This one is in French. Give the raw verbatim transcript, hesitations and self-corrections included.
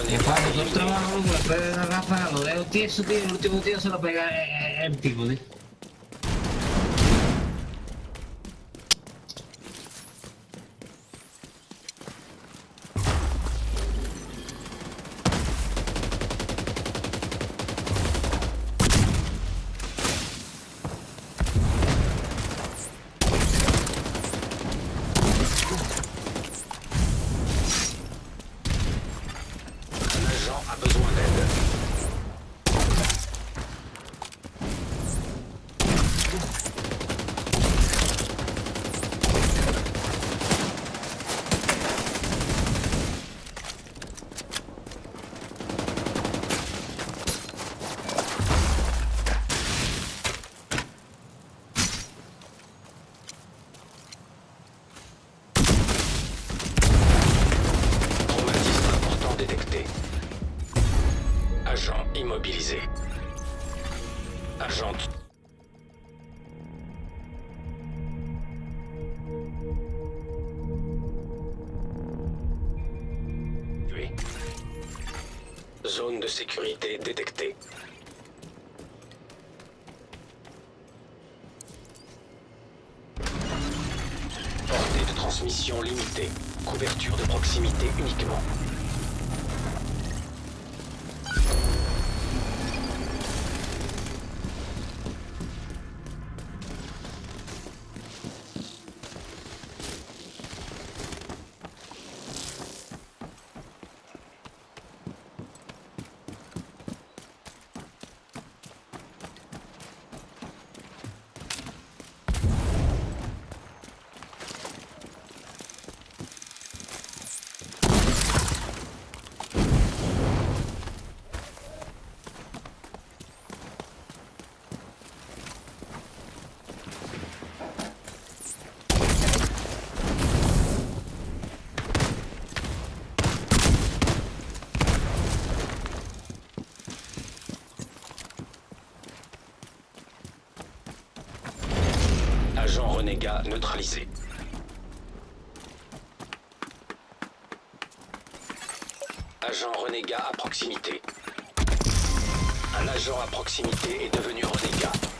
E fanno sto strano lui, per Raffaello, è un tieso, tío, l'ultimo tiro se lo pega, è, è il tipo, tío. Agent immobilisé. Agent. Tué. Zone de sécurité détectée. Portée de transmission limitée. Couverture de proximité uniquement. Agent renégat neutralisé. Agent renégat à proximité. Un agent à proximité est devenu renégat.